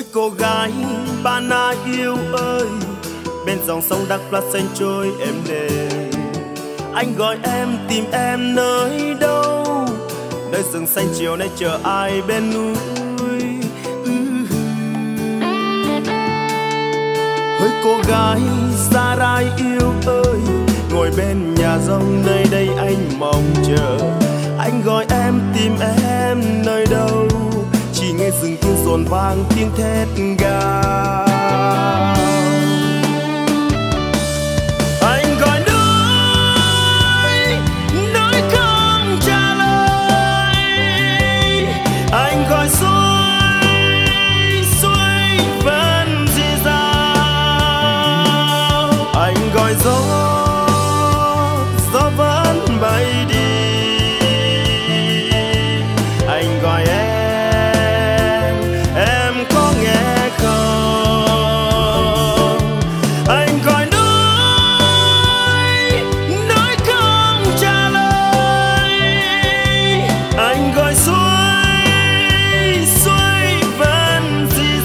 cô gái Ba Na yêu ơi, bên dòng sông Đắk Lắk xanh trôi êm đềm. Anh gọi em tìm em nơi đâu, nơi rừng xanh chiều nay chờ ai bên núi. Hỡi cô gái Sa Rai yêu ơi, ngồi bên nhà rông nơi đây anh mong chờ. Anh gọi em tìm em nơi đâu, chỉ nghe rừng tiếng rộn vang tiếng thét gào. Anh gọi núi, núi không trả lời. Anh gọi suối, suối vẫn rì rào. Anh gọi gió, gió vẫn bay đi. Anh gọi em có nghe không? Anh gọi núi, núi không trả lời. Anh gọi suối, suối vẫn rì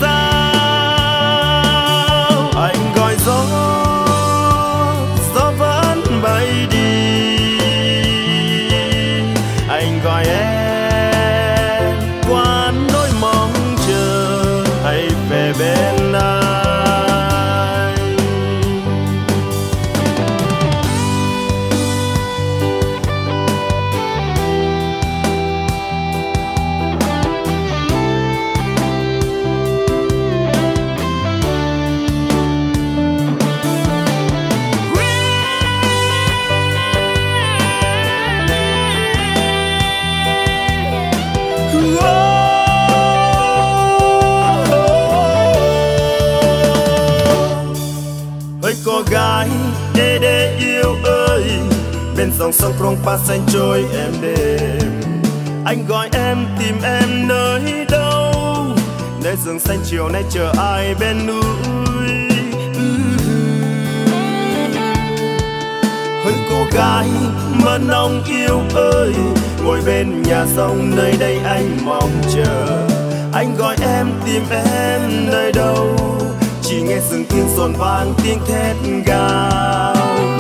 rào. Anh gọi gió, gió vẫn bay đi. Anh gọi em qua nỗi mong chờ, hãy về bên anh. Hỡi cô gái Đê Đê yêu ơi, bên dòng sông Krongpa xanh trôi êm đềm. Anh gọi em tìm em nơi đâu, nơi rừng xanh chiều nay chờ ai bên núi. Hỡi cô gái Mơ Nông yêu ơi, ngồi bên nhà rông nơi đây anh mong chờ. Anh gọi em tìm em nơi đâu, chỉ nghe rừng tiếng rộn vang tiếng thét gào.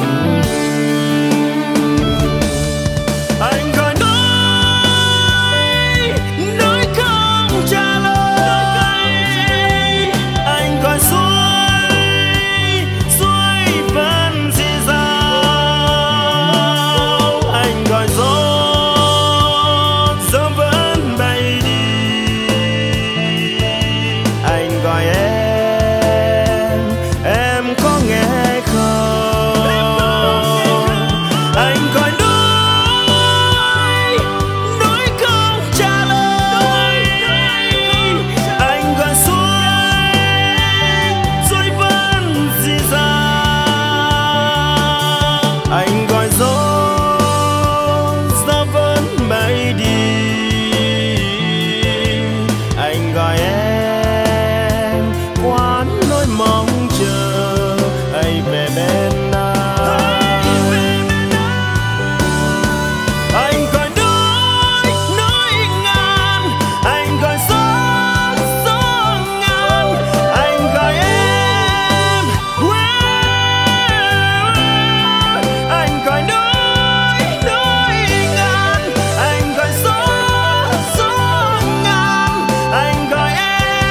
Anh gọi núi, núi không trả lời. Anh gọi suối, suối vẫn rì rào. Anh gọi gió, gió vẫn bay đi. Anh gọi em có nghe không? Anh gọi núi, núi không trả lời. Anh gọi suối, suối vẫn rì rào. Anh gọi gió, gió vẫn bay đi. Anh gọi em qua nỗi mong chờ, hãy về bên anh. Anh gọi núi, núi ngàn. Anh gọi gió, gió ngàn. Anh gọi em, anh gọi núi, núi ngàn. Anh gọi gió, gió ngàn. Anh gọi em.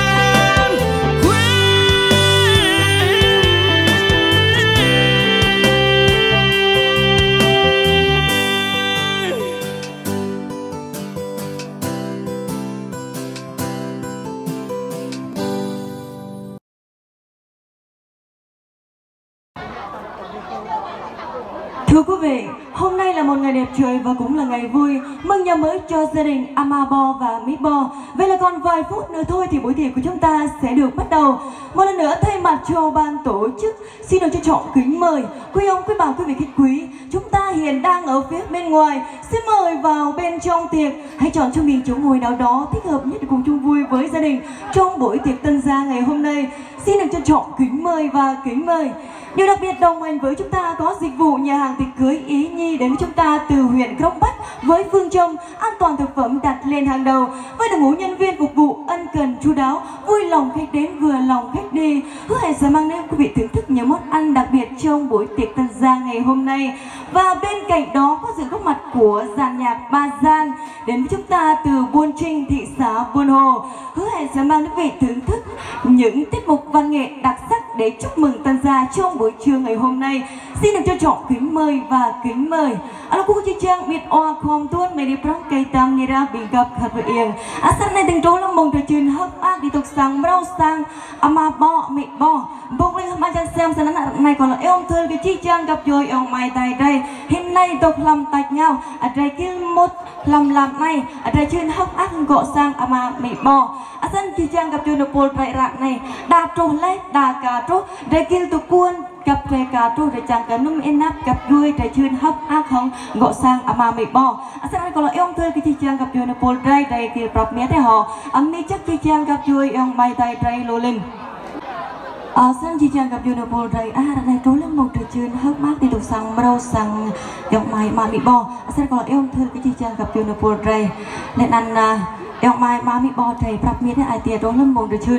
Thưa quý vị, hôm nay là một ngày đẹp trời và cũng là ngày vui mừng nhà mới cho gia đình Amabo và Meatball. Vậy là còn vài phút nữa thôi thì buổi tiệc của chúng ta sẽ được bắt đầu. Một lần nữa thay mặt cho ban tổ chức, xin được trân trọng kính mời quý ông, quý bà, quý vị khách quý. Chúng ta hiện đang ở phía bên ngoài, xin mời vào bên trong tiệc. Hãy chọn cho mình chỗ ngồi nào đó thích hợp nhất để cùng chung vui với gia đình trong buổi tiệc tân gia ngày hôm nay. Xin được trân trọng kính mời và kính mời. Điều đặc biệt đồng hành với chúng ta có dịch vụ nhà hàng tiệc cưới Ý Nhi đến với chúng ta từ huyện Krongpa với phương châm an toàn thực phẩm đặt lên hàng đầu, với đội ngũ nhân viên phục vụ ân cần chu đáo, vui lòng khách đến vừa lòng khách đi. Hứa hẹn sẽ mang đến quý vị thưởng thức những món ăn đặc biệt trong buổi tiệc tân gia ngày hôm nay. Và bên cạnh đó có sự góp mặt của dàn nhạc Ba Gian đến với chúng ta từ Buôn Trinh, thị xã Buôn Hồ. Hứa hẹn sẽ mang đến quý vị thưởng thức những tiết mục văn nghệ đặc sắc để chúc mừng tân gia trong buổi trưa ngày hôm nay. Xin được trân trọng kính mời và kính mời. Alo cô chị Trang biết oa khom tuôn mày đi prong cây tam nghe ra bình gặp thật với yên. Sáng nay tình trốn là mong trời chuyên hấp ác đi tục sang rau sang ama bo mị bo. Bông linh mà chẳng xem sáng này còn là em thơ cái chị Trang gặp rồi ông mày tại đây. Hôm nay độc làm tạch nhau. Ở đây kia một làm này. Ở đây chuyên hấp ác gõ sang ama mị bo. Sáng chị Trang gặp rồi nó bồn rạy rạng này. Đà trô lấy đà cả trô. Đây kia tụ cuốn gặp trẻ cả trô để chẳng cả núm en nắp gặp vui để chuyên hấp ác không gõ sang ama mị bo. Sáng nay còn là em thơ cái chị Trang gặp rồi nó bồn rạy đây kia bọc mía thế họ. Mi chắc chị Trang gặp rồi ông mày tại đây lô linh. Sáng chị Trang gặp vô nộp bồ rầy này trốn lên một trời chuyên hớt mát đi tục sang rau sang dọc mày mà mị bo. Sáng còn là em thưa cái chị Trang gặp vô nộp bồ rầy nên ăn dọc mày mà mị bo rầy bắp miết ai tiệt trốn lên một trời chuyên.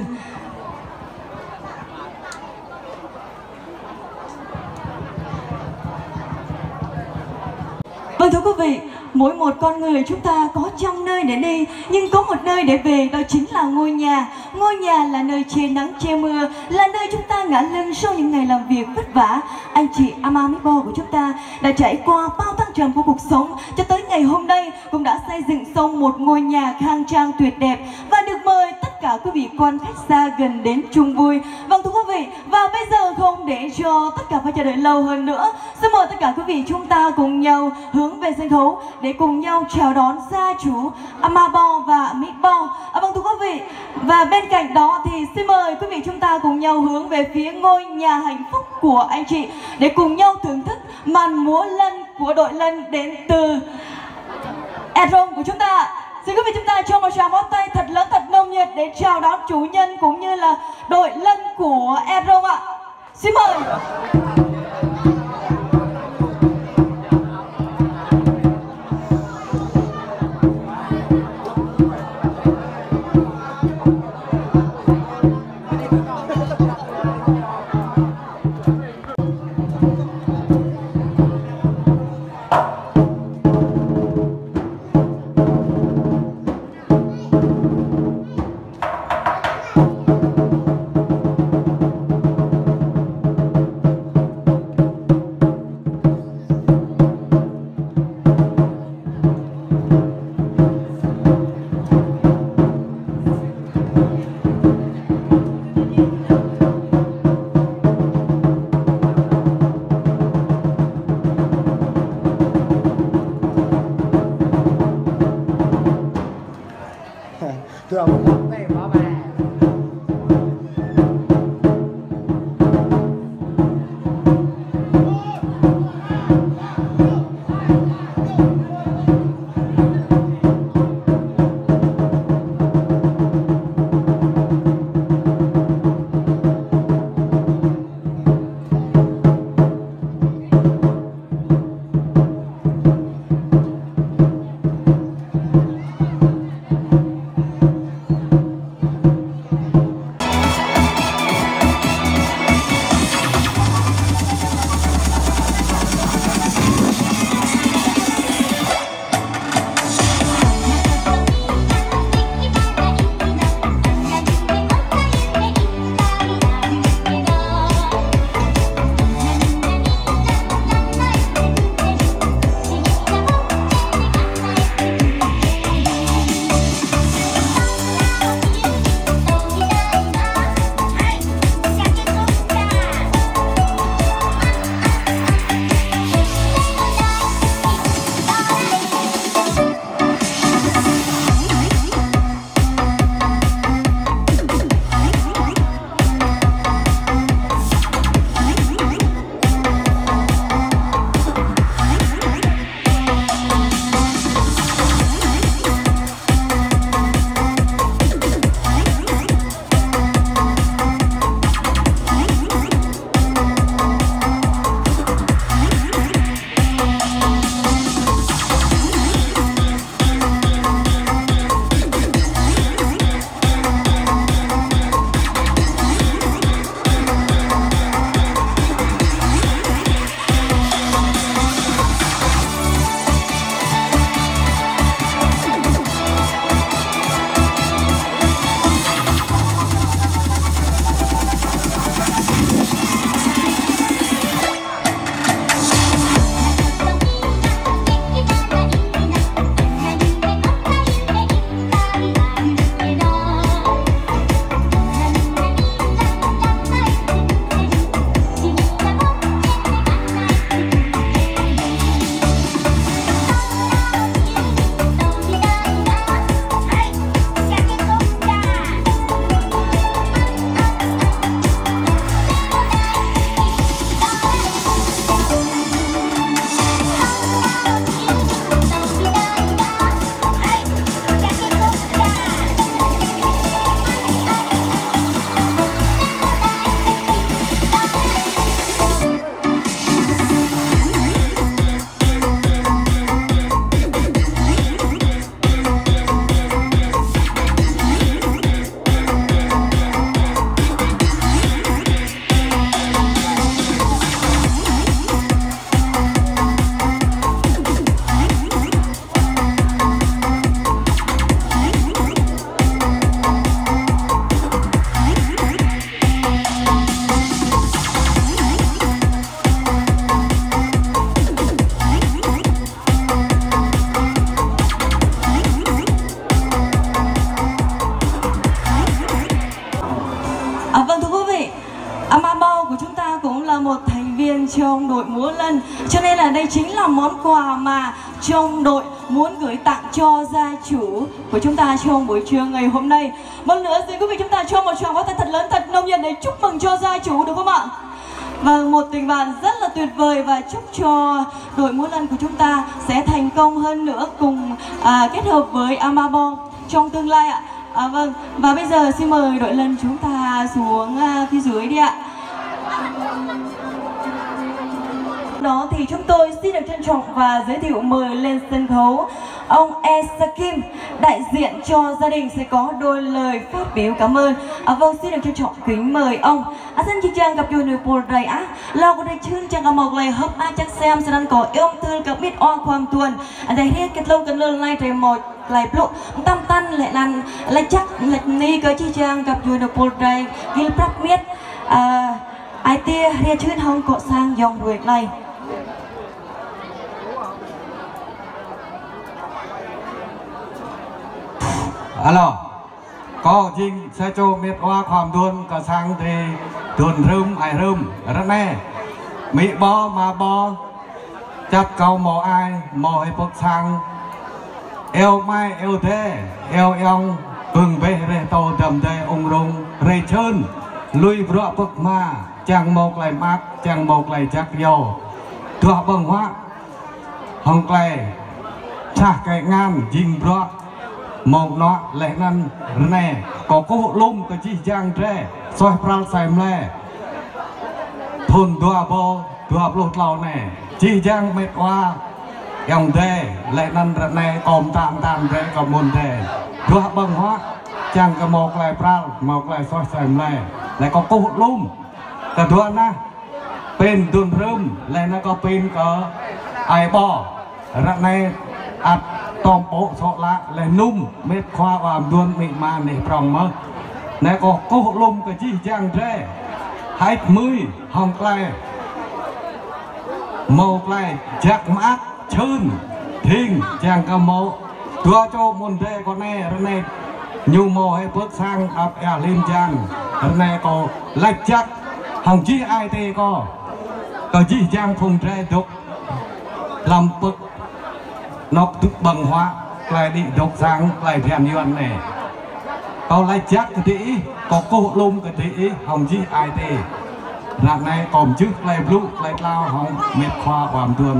Vâng thưa quý vị, mỗi một con người chúng ta có trăm nơi để đi, nhưng có một nơi để về, đó chính là ngôi nhà. Ngôi nhà là nơi che nắng che mưa, là nơi chúng ta ngả lưng sau những ngày làm việc vất vả. Anh chị Ama Mibo của chúng ta đã trải qua bao thăng trầm của cuộc sống, cho tới ngày hôm nay cũng đã xây dựng xong một ngôi nhà khang trang tuyệt đẹp và được mời tất cả quý vị quan khách xa gần đến chung vui. Vâng thưa quý vị, và bây giờ không để cho tất cả phải chờ đợi lâu hơn nữa, xin mời tất cả quý vị chúng ta cùng nhau hướng về sân khấu để cùng nhau chào đón gia chủ Amabo và Mibo. Vâng thưa quý vị, và bên cạnh đó thì xin mời quý vị chúng ta cùng nhau hướng về phía ngôi nhà hạnh phúc của anh chị để cùng nhau thưởng thức màn múa lân của đội lân đến từ Edrom của chúng ta. Xin quý vị chúng ta cho một tràng pháo tay thật lớn thật nồng nhiệt để chào đón chủ nhân cũng như là đội lân của Edrom ạ. Xin mời. Thưa một lắm cái bỏ bà. dành cho ông đội múa lân. Cho nên là đây chính là món quà mà trong đội muốn gửi tặng cho gia chủ của chúng ta trong buổi trưa ngày hôm nay. Một lần nữa xin quý vị chúng ta cho một tràng pháo tay thật lớn, thật nồng nhiệt để chúc mừng cho gia chủ, được không ạ? Và một tình bạn rất là tuyệt vời, và chúc cho đội múa lân của chúng ta sẽ thành công hơn nữa cùng kết hợp với Amabo trong tương lai ạ. Vâng, và bây giờ xin mời đội lân chúng ta xuống phía dưới đi ạ. Đó thì chúng tôi xin được trân trọng và giới thiệu mời lên sân khấu ông Esakim, đại diện cho gia đình sẽ có đôi lời phát biểu cảm ơn. Vâng, xin được trân trọng kính mời ông. Xin chị Trang gặp vui nửa buổi đầy á, lo có đây chương Trang gặp một lời hấp chắc xem sẽ đang có yêu thương gặp biết oanความtuần. Đây hết kết lâu cần lơn lại trời một lại lộ tâm tan lại làm lại chắc lại ni có chị Trang gặp vui nửa buổi đầy gil prap miết ai tia ria chương hông có sang dòng đuổi này. Alo, có jing sẽ cho miệt hoaความtuần có sang thì tuần rơm ai rơm rất nè mỹ bò mà bò chặt cầu mò ai mò hay bốc sang eo mai eo thế eo ong bừng bê rê tô đầm tê ung rung rê chơn lui bro bốc ma chẳng một lại mát chẳng một lại chắc dầu thua bừng hóa hồng clay chả cái ngàn jing bro một nó lại năn nè có cô lum cái chi giang tre soi pral sai mle thôn đua lột lò nè chi giang mệt qua dòng tre lại năn nè ôm tạm tre còn môn tre đua bằng hóa chẳng có một lại pral một lại soi sai mle lại có cô lum cái đua na pin tuần rơm lại nó có pin có ai bò rạ này ắt tòm bộ sọ lạ lại nung mệt khoa và luôn mị mà để prong mơ này có cô lùm cái chi giang tre 20 hồng clay màu clay chắc mát chơn thình chàng cả màu tua cho môn tre con này nhu màu hay bước sang ập lên chàng này có lạch chắc hồng chi ai tê có chi giang phùng tre đục làm bực nó tức bằng hóa lại đi độc sang lại thèm như anh này có lại chắc cái tí có cô lum cái tí hồng chí ai tê lạc này còn trước lại blue lại lao hồng mệt khoa hoàn tuần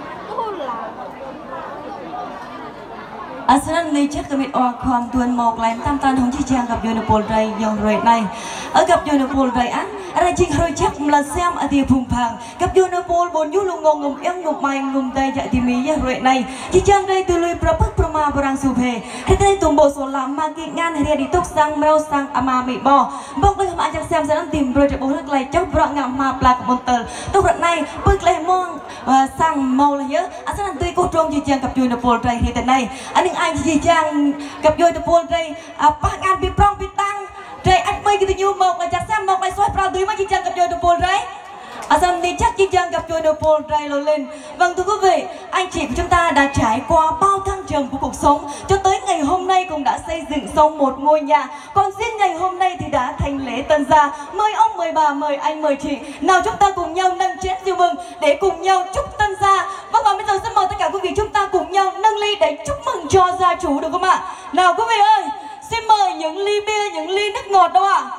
Aslan này chắc cái mệtความtuần một lại tam tan hồng chí Trang gặp Unipol đây dòng rồi này ở gặp Unipol đây á anh chị hơi chắc là xem ở địa phùng phàng gặp Unipol bốn du lùng ngông ngùng em ngục mai ngục tay chạy tìm ý rồi này chị Trang đây từ lùi prapuk prama barang subhe thế đây tùng bộ số làm mang cái ngan hay đi tốc sang mèo sang ama bị bò bốc đây không ai chắc xem sẽ đang tìm rồi chạy bốn nước lại chốc rạng ngạm mà plak một tờ tốc đoạn này bước lại mong sang màu là nhớ Aslan tuy cô trông chị Trang gặp Unipol đây thì thế này anh chị Trang gặp Unipol đây bác ăn bị prong bị tăng đây anh mới cái nhiều một là chắc xem một lại xoay ra tươi mà chị Trang gặp Unipol đấy. Xong thì chắc chị Trang gặp Unipol đây rồi lên. Vâng thưa quý vị, anh chị của chúng ta đã trải qua bao thăng trầm của cuộc sống cho tới ngày hôm nay cũng đã xây dựng xong một ngôi nhà. Còn riêng ngày hôm nay thì đã thành lễ tân gia. Mời ông, mời bà, mời anh, mời chị. Nào chúng ta cùng nhau nâng chén rượu mừng để cùng nhau chúc tân gia. Vâng và bây giờ xin mời tất cả quý vị chúng ta cùng nhau nâng ly để chúc mừng cho gia chủ được không ạ? Nào quý vị ơi, xin mời những ly bia, những ly nước ngọt đâu ạ?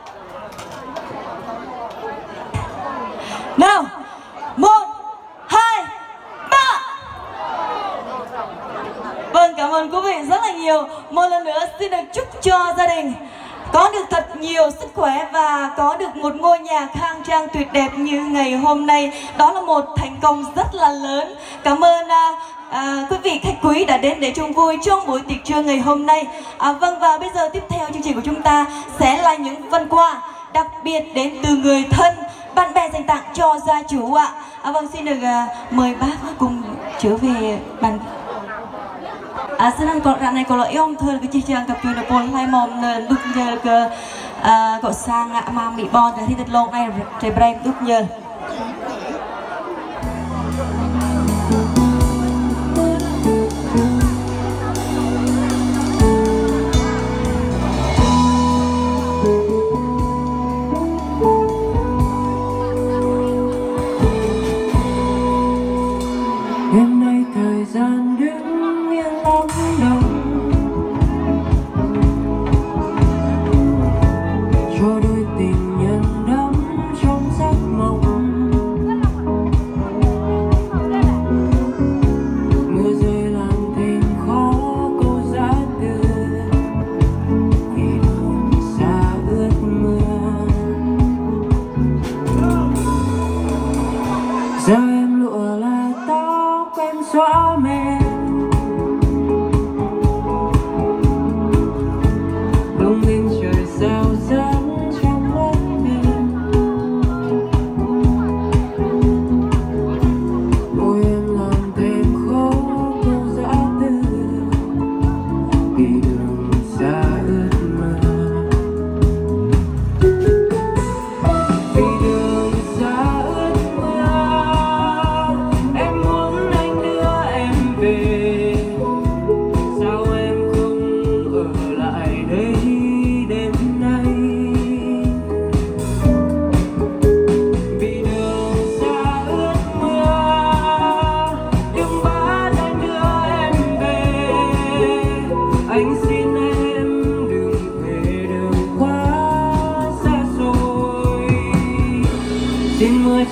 Nào, 1, 2, 3. Vâng, cảm ơn quý vị rất là nhiều. Một lần nữa xin được chúc cho gia đình có được thật nhiều sức khỏe và có được một ngôi nhà khang trang tuyệt đẹp như ngày hôm nay. Đó là một thành công rất là lớn. Cảm ơn quý vị khách quý đã đến để chung vui trong buổi tiệc trưa ngày hôm nay. Vâng, và bây giờ tiếp theo chương trình của chúng ta sẽ là những phần quà đặc biệt đến từ người thân, bạn bè dành tặng cho gia chủ ạ. Vâng, xin được mời bác cùng trở về bàn. Xin anh còn rạng này có lợi ông thưa cái chị Trang gặp Unipol hai mồm lúc nhờ cơ gọi sang mà bị bon thì thật lâu này trời brem lúc nhờ.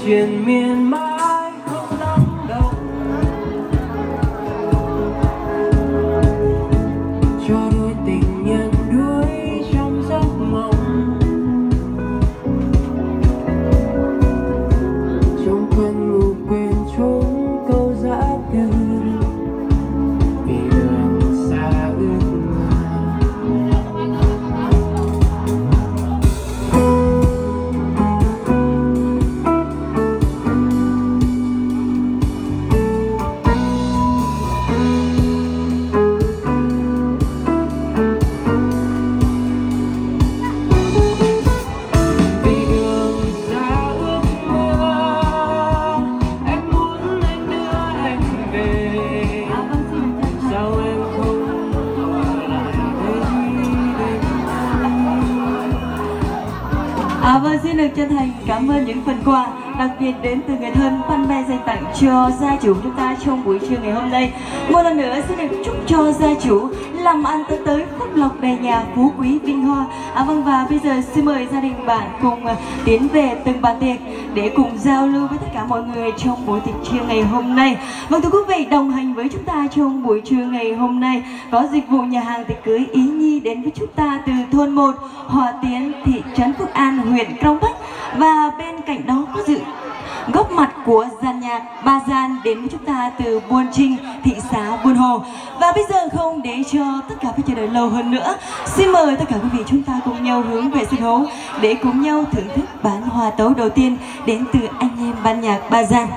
triền miên mãi không lắng động, cho đôi tình nhân đuối trong giấc mộng. Trong cơn ngủ quên trốn câu giã từ, vì đường xa ước Vâng, xin được chân thành cảm ơn những phần quà đặc biệt đến từ người thân fan bè dành tặng cho gia chủ chúng ta trong buổi trưa ngày hôm nay. Một lần nữa xin được chúc cho gia chủ làm ăn tới phúc lộc đầy nhà, phú quý vinh hoa. Vâng, và bây giờ xin mời gia đình bạn cùng tiến về từng bàn tiệc để cùng giao lưu với tất cả mọi người trong buổi tiệc trưa ngày hôm nay. Vâng, thưa quý vị, đồng hành với chúng ta trong buổi trưa ngày hôm nay có dịch vụ nhà hàng tiệc cưới Ý Nhi đến với chúng ta từ thôn 1 Hòa Tiến, thị trấn Phước An, huyện Krông Bách. Và bên cạnh đó có sự góp mặt của dàn nhạc Ba Gian đến với chúng ta từ Buôn Trinh, thị xã Buôn Hồ. Và bây giờ không để cho tất cả phải chờ đợi lâu hơn nữa, xin mời tất cả quý vị chúng ta cùng nhau hướng về sân khấu để cùng nhau thưởng thức bản hòa tấu đầu tiên đến từ anh em ban nhạc Ba Gian.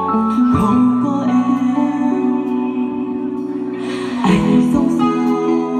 Không có em, anh sống sao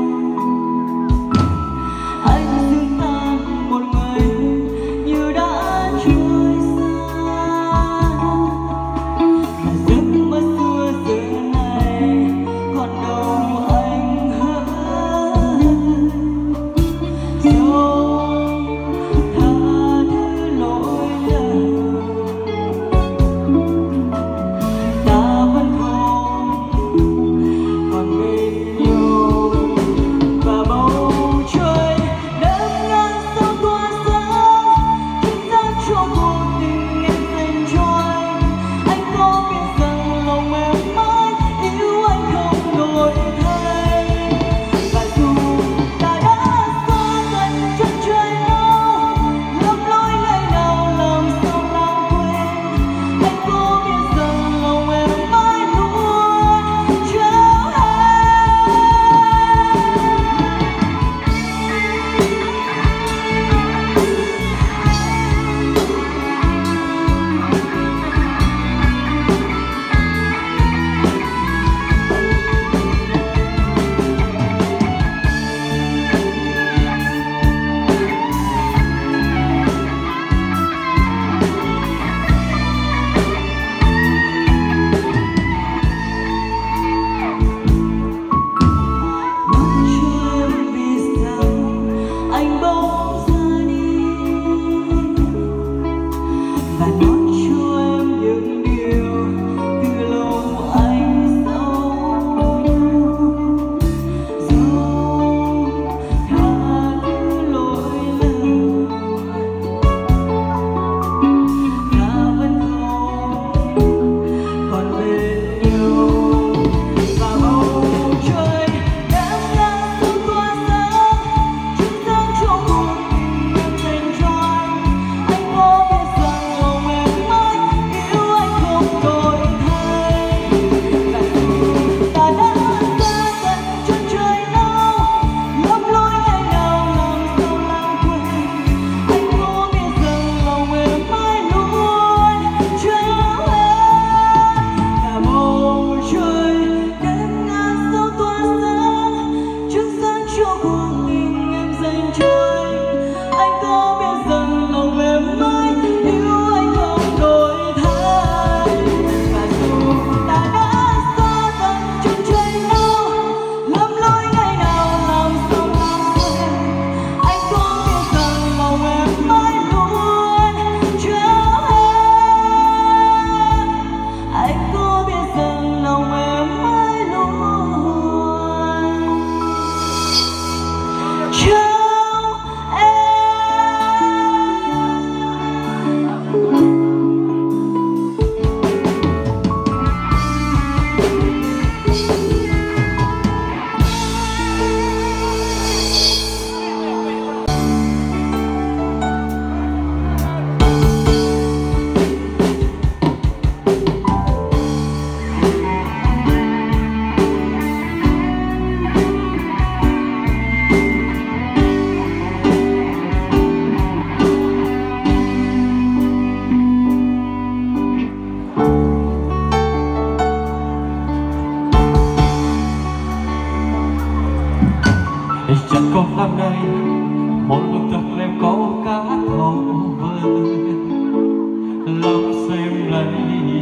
cột năm nay một lúc thật em câu cá thầu vơi lắm xem lấy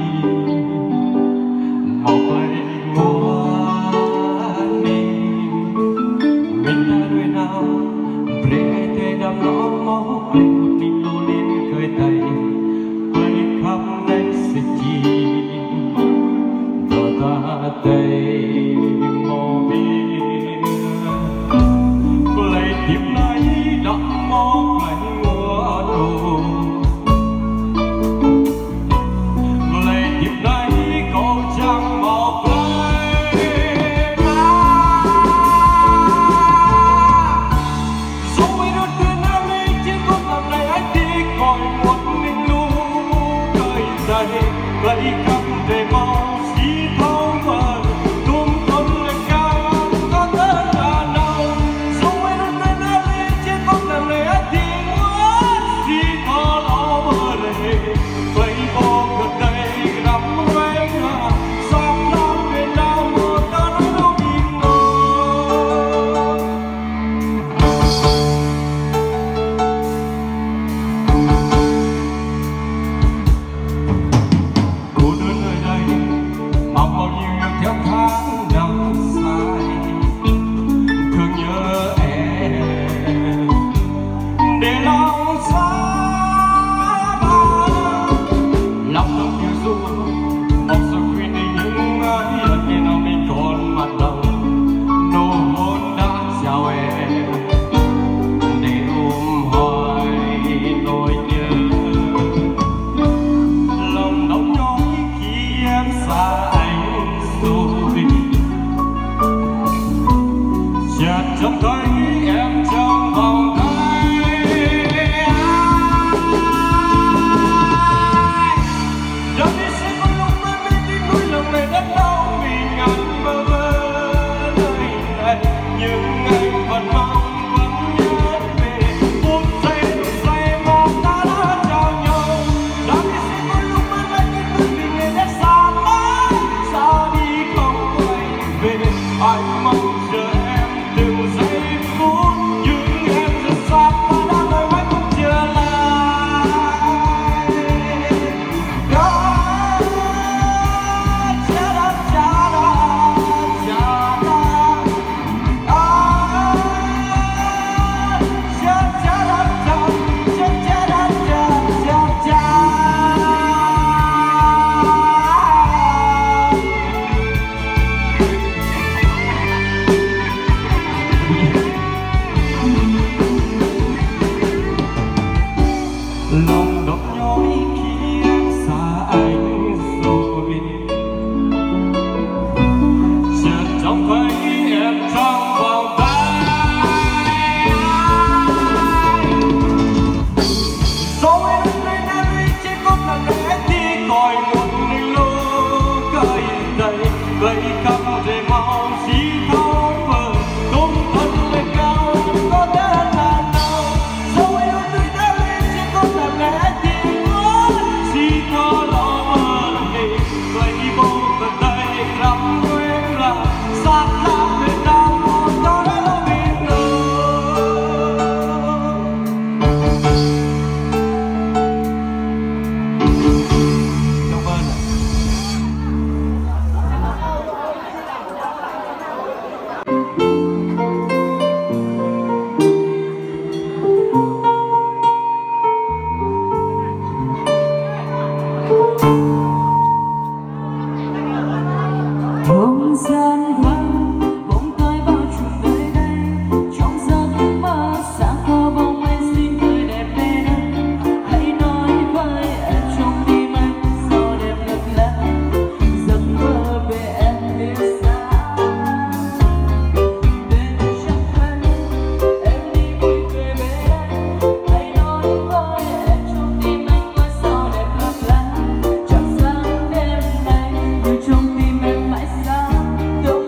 một ngày mùa đi mình ta đôi nào để thế đam nó máu anh mình lô lên cười tay quay khắp nơi sẽ chi và ta tay màu biếc lấy tìm lại đắm mong ngày mùa đồ lấy tìm lại câu trăng màu phai rồi đôi tuyến em đi trên con đường này anh đi còi một mình lu đời dày lấy cắm về màu xí thâu vời tung tuần lên cao có tên là nào rồi đôi tuyến em đi trên con đường này anh đi muốn xí thâu lo bờ lề quay vô gần đây nắm quen là sóng lắm về nào mưa ta nói đâu biết ngờ cô đơn nơi đây mà bao nhiêu năm theo tháng năm dài thương nhớ em để lòng xa bao lòng đông như du một sự quên đi những ai lần ngày nào mình còn mặt đầu nụ hôn đã chào em để ôm hỏi nỗi nhớ lòng đau nhói khi em xa anh rồi chợt trông thấy em trong vòng tay đâu đi sẽ có lúc em biết tin núi lòng này đất đau vì ngàn bơ vơ nơi này nhưng anh vẫn mong vẫn nhớ về phút giây mà ta đã chào nhau đâu đi sẽ có lúc em biết tin núi vì ngày đã xa lắm xa đi không quay về anh mong chờ em từng giây phút nhưng em rất xa và đã đợi mãi không trở lại lòng đau nhói khi em xa anh rồi chợt trông thấy em trong vòng tay rồi lúc này em đi trên con đường này anh đi còi một mình lu cởi đầy lấy cắm về màu xí thâu vời tung thân lên cao có tên là nào rồi lúc này em đi trên con đường này anh đi muốn xí thâu lo bờ lề quay vô gần đây lắm quên là xa lắm về nào một có đã đâu biết ngờ cảm ơn ạ. Không gian vắng bóng tối bao trùm nơi đây trong giấc mơ sáng có bóng anh xinh tươi đẹp về đây hãy nói với em trong tim anh sao đẹp lấp lánh giấc mơ về em biết xa đến chẳng thân em đi vui về bên anh hãy nói với em trong tim anh có sao đẹp lấp lánh chẳng sáng đêm nay người trong tim em mãi sáng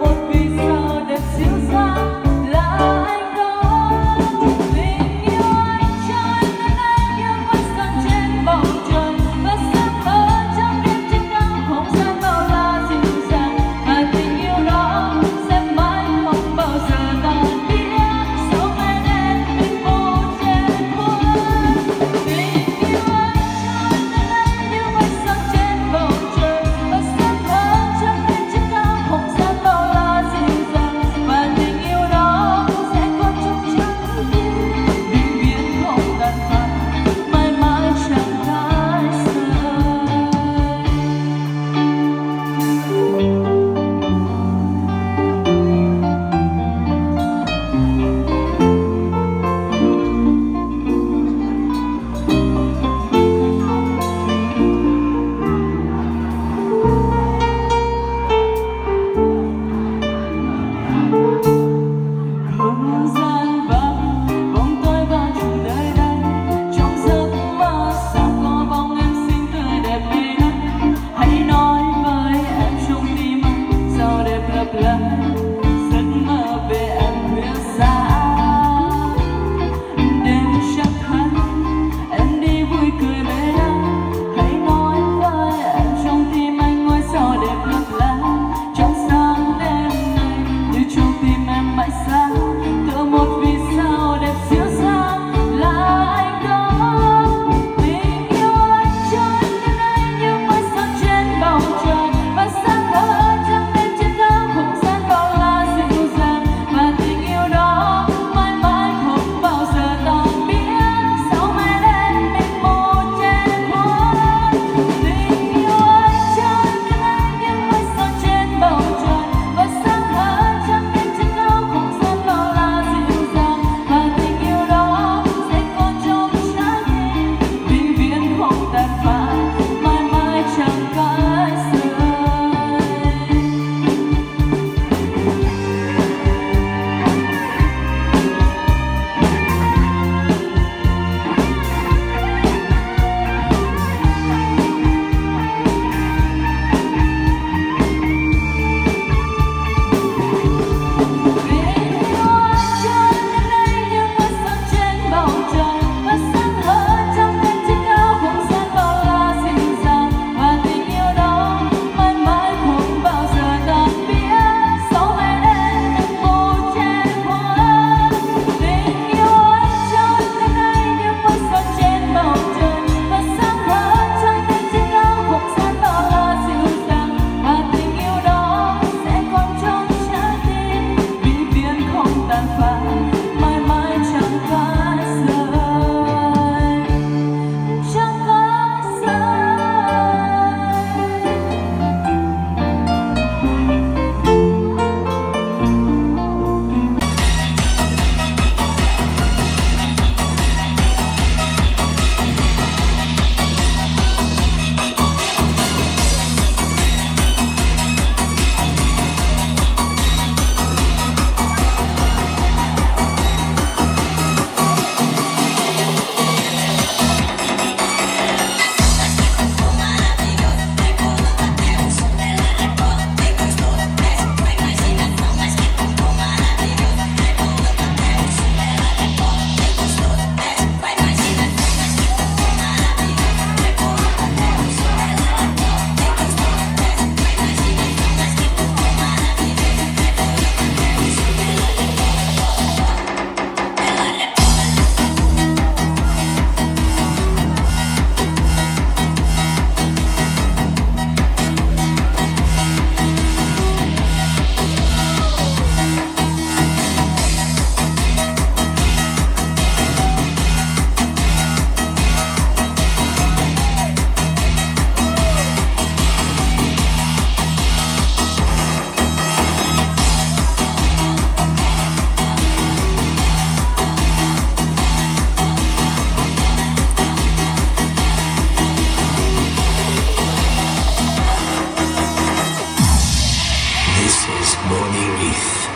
Bonnie Reef.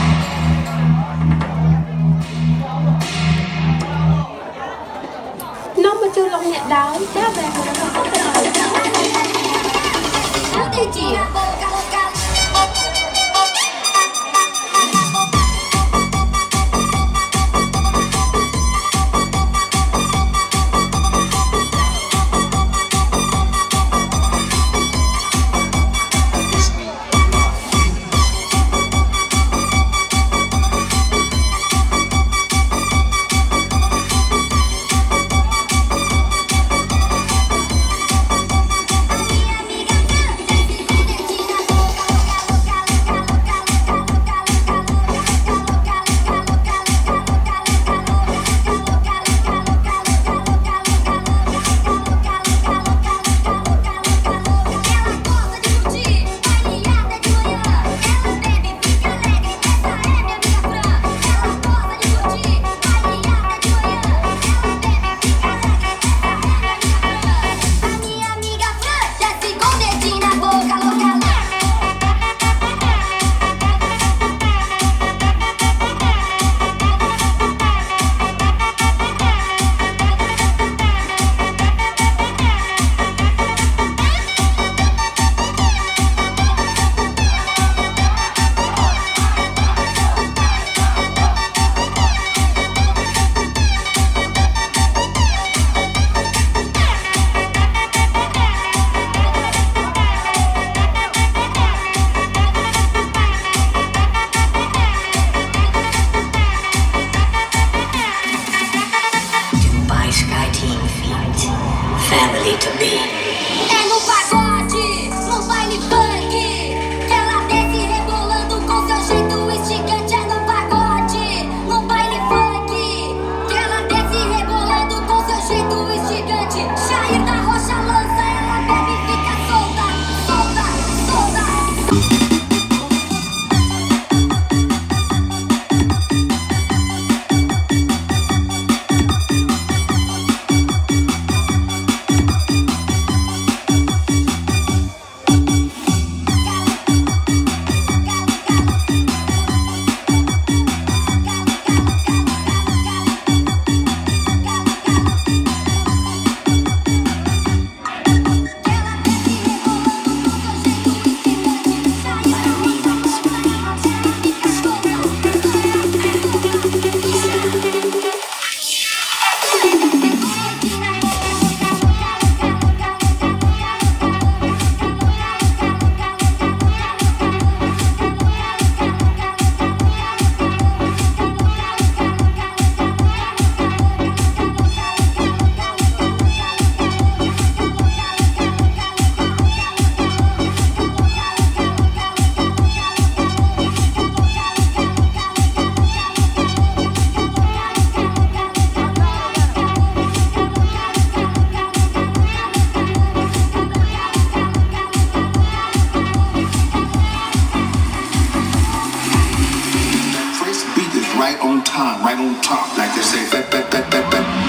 Nó mà chưa lòng nhẹ đáo, đá về của nó không có Family to be. É no pagode, no baile funk, que ela desce rebolando com seu jeito instigante. É no pagode, no baile funk, que ela desce rebolando com seu jeito instigante. Jair da Rocha lança, ela bebe e fica solta, solta, solta. Right on time, right on top, like they say,